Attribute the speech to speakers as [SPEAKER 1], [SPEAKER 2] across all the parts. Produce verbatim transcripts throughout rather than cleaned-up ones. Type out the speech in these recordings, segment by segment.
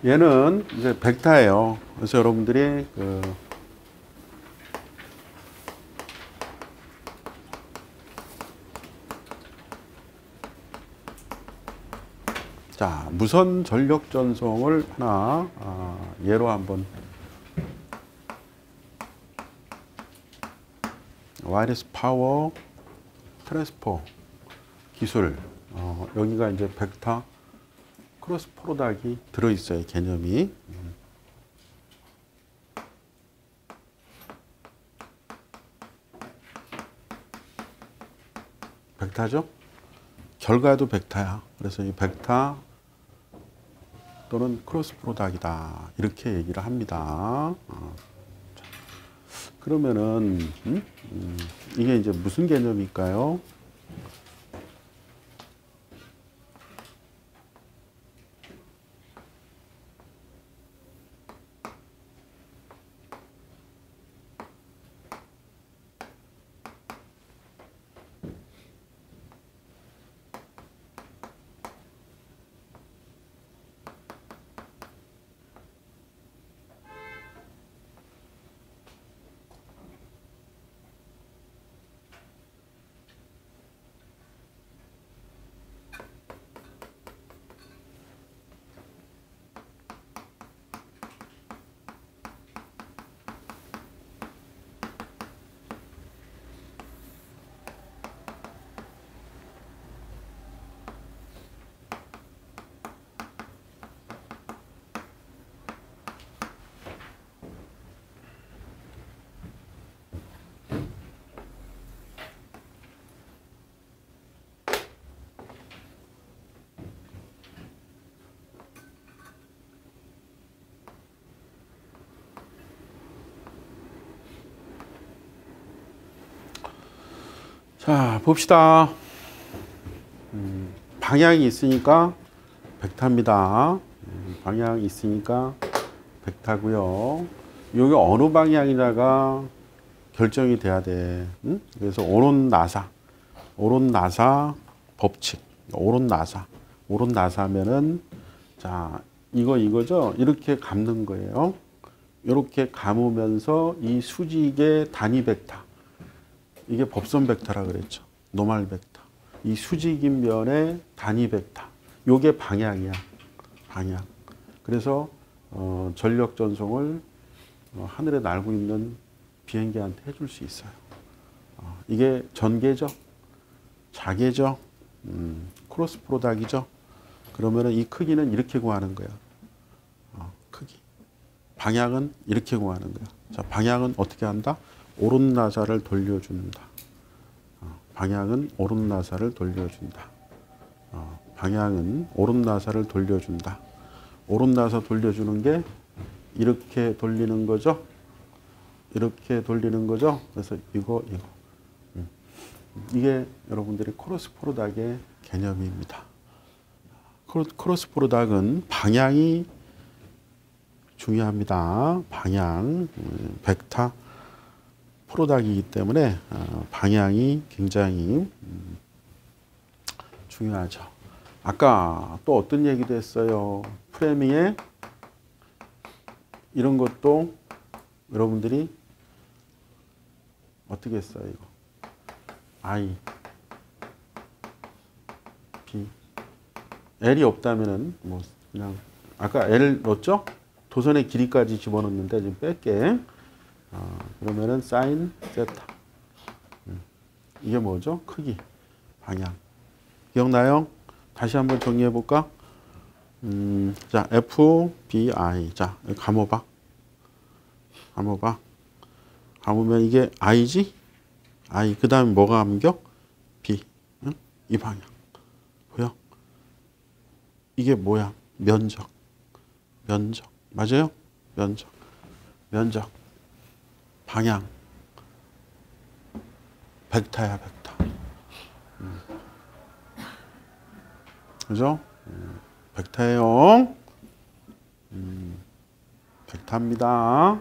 [SPEAKER 1] 얘는 이제 벡터예요. 그래서 여러분들이 그 자, 무선 전력 전송을 하나 아, 예로 한번 와이어리스 파워 트랜스포 기술 어, 여기가 이제 벡터 크로스 프로덕이 들어 있어요. 개념이. 벡터죠? 결과도 벡터야. 그래서 이 벡터 또는 크로스 프로덕이다. 이렇게 얘기를 합니다. 어. 그러면은 음? 음, 이게 이제 무슨 개념일까요? 자, 봅시다. 음, 방향이 있으니까 벡터입니다. 음, 방향이 있으니까 벡터고요. 이게 어느 방향이냐가 결정이 돼야 돼. 응? 그래서 오론 나사, 오론 나사 법칙, 오론 나사, 오론 나사면은 자 이거 이거죠. 이렇게 감는 거예요. 이렇게 감으면서 이 수직의 단위 벡터. 이게 법선 벡터라 그랬죠. 노멀 벡터. 이 수직인 면의 단위 벡터. 요게 방향이야. 방향. 그래서 어, 전력 전송을 어, 하늘에 날고 있는 비행기한테 해줄 수 있어요. 어, 이게 전개죠. 자개죠. 음, 크로스 프로덕이죠. 그러면은 이 크기는 이렇게 구하는 거야. 어, 크기. 방향은 이렇게 구하는 거야. 자, 방향은 어떻게 한다? 오른 나사를 돌려준다. 어, 방향은 오른 나사를 돌려준다. 어, 방향은 오른 나사를 돌려준다. 오른 나사 돌려주는 게 이렇게 돌리는 거죠. 이렇게 돌리는 거죠. 그래서 이거 이거 음. 이게 여러분들이 크로스 프로덕의 개념입니다. 크로스 프로덕은 방향이 중요합니다. 방향, 음, 벡터 프로덕이기 때문에 어, 방향이 굉장히 음, 중요하죠. 아까 또 어떤 얘기도 했어요. 프레밍에 이런 것도 여러분들이 어떻게 했어요? 이거 I, B, L이 없다면은 뭐 그냥 아까 L 넣었죠? 도선의 길이까지 집어넣는데 지금 뺄게. 어, 그러면은 사인 세타. 음, 이게 뭐죠? 크기, 방향. 기억나요? 다시 한번 정리해 볼까? 음, 자, F, B, I. 자, 감아봐. 감아봐. 감으면 이게 I지? I. 그 다음에 뭐가 감겨? B. 응? 이 방향. 보여? 이게 뭐야? 면적. 면적. 맞아요? 면적. 면적. 방향. 벡터야, 벡터. 음. 그죠? 음. 벡터예요. 음. 벡터입니다.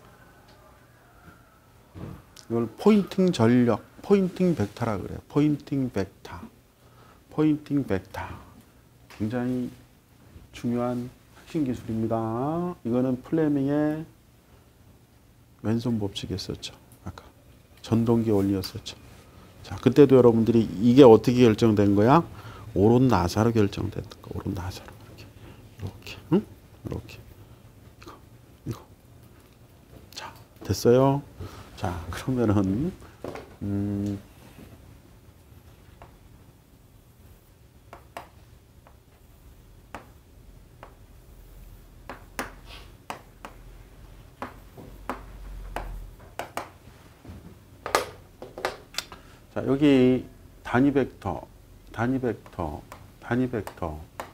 [SPEAKER 1] 이걸 포인팅 전력, 포인팅 벡터라 그래요. 포인팅 벡터. 포인팅 벡터. 굉장히 중요한 핵심 기술입니다. 이거는 플레밍의 왼손 법칙이었었죠. 아까 전동기 원리였었죠. 자, 그때도 여러분들이 이게 어떻게 결정된 거야? 오른 나사로 결정된 거. 오른 나사로 이렇게, 이렇게, 응? 이렇게, 이거, 이거. 자, 됐어요. 자, 그러면은 음. 자, 여기 단위 벡터, 단위 벡터, 단위 벡터.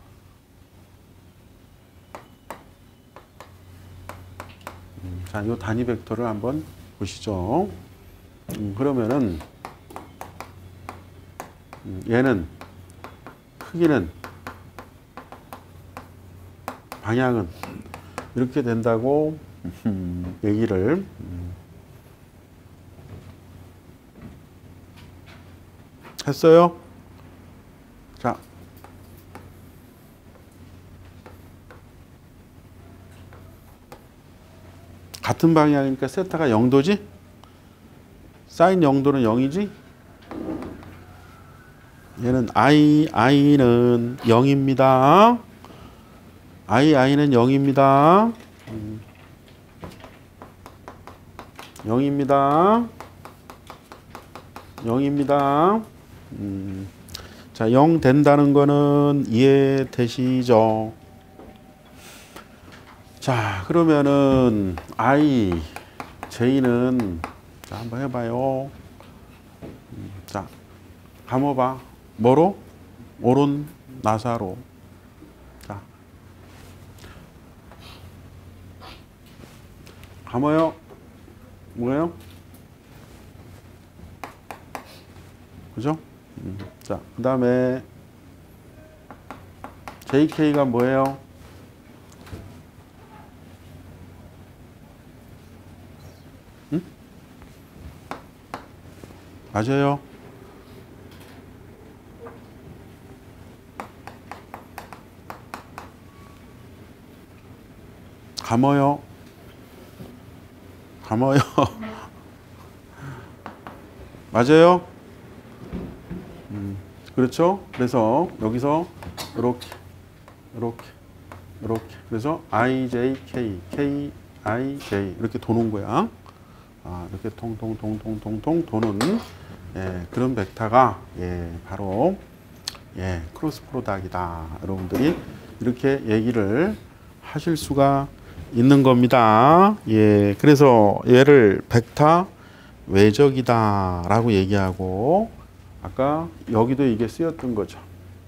[SPEAKER 1] 음, 자, 이 단위 벡터를 한번 보시죠. 음, 그러면은 음, 얘는 크기는 방향은 이렇게 된다고 음, 얘기를 음, 했어요. 자, 같은 방향이니까 세타가 영도지? 사인 영도는 영이지? 얘는 i, i는 영입니다. i, i는 영입니다. 음. 영입니다. 영입니다. 음. 자, 영 된다는 거는 이해되시죠? 자, 그러면은 i, j는 자, 한번 해봐요. 음. 자, 감아봐. 뭐로? 오른 나사로. 자, 감아요. 뭐예요? 그죠? 음. 자, 그 다음에 제이케이가 뭐예요? 응? 맞아요. 감어요. 감어요. 맞아요. 음, 그렇죠? 그래서 여기서 이렇게, 이렇게, 이렇게. 그래서 아이제이케이, 케이, 아이제이 이렇게 도는 거야. 아, 이렇게 통통통통통통 도는 예, 그런 벡터가 예, 바로 예, 크로스 프로덕이다. 여러분들이 이렇게 얘기를 하실 수가 있는 겁니다. 예, 그래서 얘를 벡터 외적이다라고 얘기하고 아까 여기도 이게 쓰였던 거죠.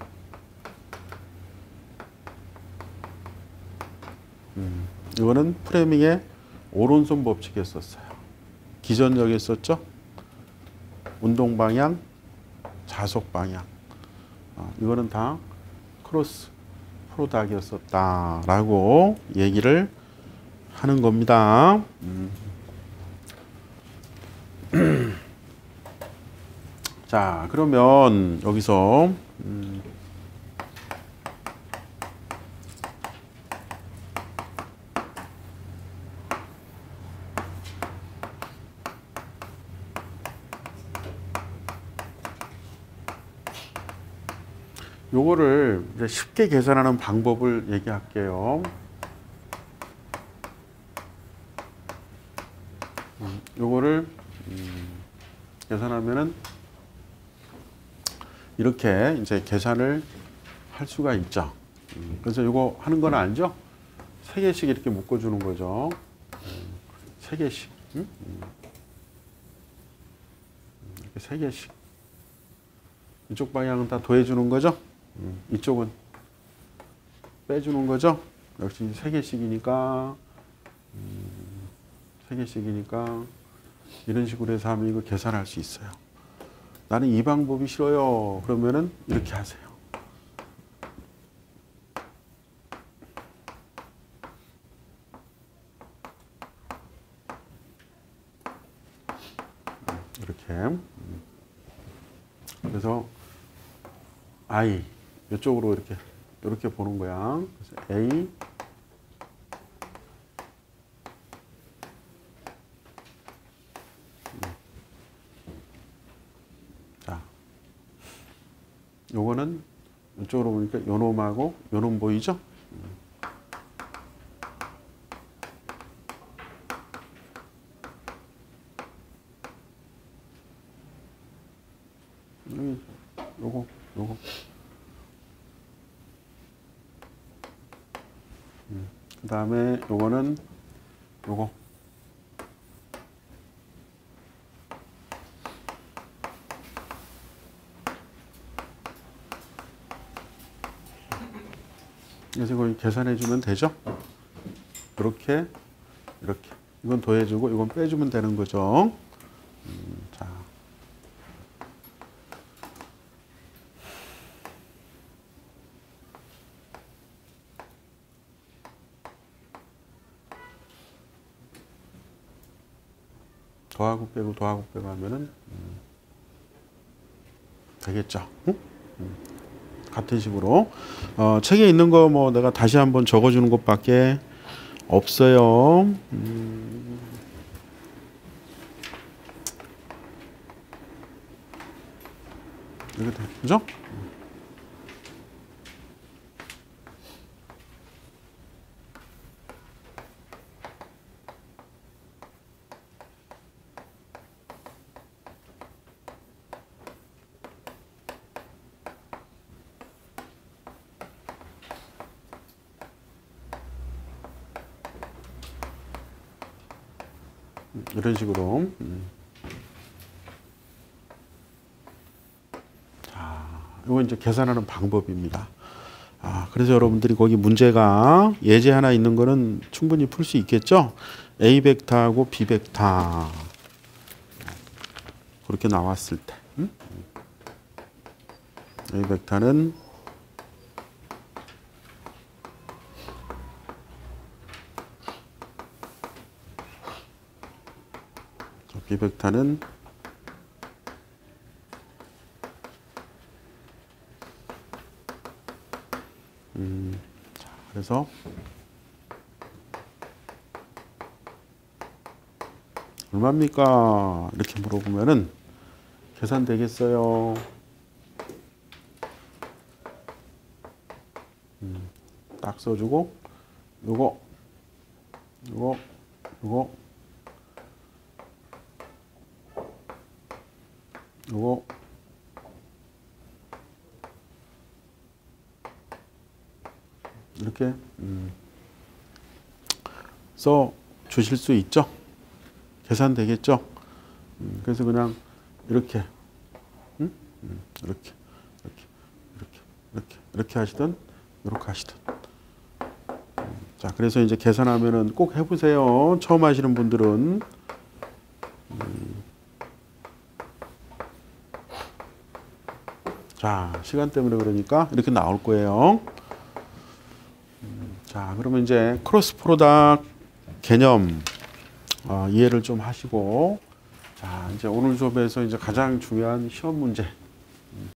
[SPEAKER 1] 음, 이거는 프레밍의 오른손 법칙이었어요. 기전력에 썼죠. 운동 방향, 자속 방향. 아, 이거는 다 크로스 프로덕이었었다라고 얘기를 하는 겁니다. 음. 자, 그러면 여기서 음, 요거를 이제 쉽게 계산하는 방법을 얘기할게요. 음, 요거를 음, 계산하면은 이렇게 이제 계산을 할 수가 있죠. 음, 그래서 이거 하는 건 알죠? 세 개씩 이렇게 묶어주는 거죠. 음, 세 개씩. 음? 음. 이렇게 세 개씩. 이쪽 방향은 다 더해주는 거죠. 음, 이쪽은 빼주는 거죠. 역시 세 개씩이니까 음, 세 개씩이니까 이런 식으로 해서 하면 이거 계산할 수 있어요. 나는 이 방법이 싫어요. 그러면은 이렇게 하세요. 이렇게. 그래서 I 이쪽으로 이렇게 이렇게 보는 거야. 그래서 A, 요 놈하고 요 놈 보이죠? 여기 요거 요거 음. 그 다음에 요거는 요거 그래서 이거 계산해 주면 되죠? 이렇게 이렇게 이건 더해주고 이건 빼주면 되는 거죠. 음, 자. 더하고 빼고 더하고 빼고 하면은 음, 되겠죠. 응? 음, 같은 식으로 어, 책에 있는 거 뭐 내가 다시 한번 적어주는 것밖에 없어요. 음, 이렇게 되죠? 이런 식으로. 음. 자, 이거 이제 계산하는 방법입니다. 아, 그래서 여러분들이 거기 문제가 예제 하나 있는 거는 충분히 풀 수 있겠죠? A 벡터하고 B 벡터. 그렇게 나왔을 때. 음? A 벡터는 B 벡터는 음, 자, 그래서 얼마입니까? 이렇게 물어보면은 계산되겠어요. 음, 딱 써주고 요거 요거 요거 요거 이렇게 음, 써 주실 수 있죠? 계산되겠죠? 음, 그래서 그냥 이렇게 음? 음, 이렇게 이렇게 이렇게 이렇게 이렇게 하시든 이렇게 하시든 음, 자 그래서 이제 계산하면은 꼭 해보세요. 처음 하시는 분들은 음, 자 시간 때문에 그러니까 이렇게 나올 거예요. 음, 자 그러면 이제 크로스 프로덕트 개념 어, 이해를 좀 하시고 자 이제 오늘 수업에서 이제 가장 중요한 시험 문제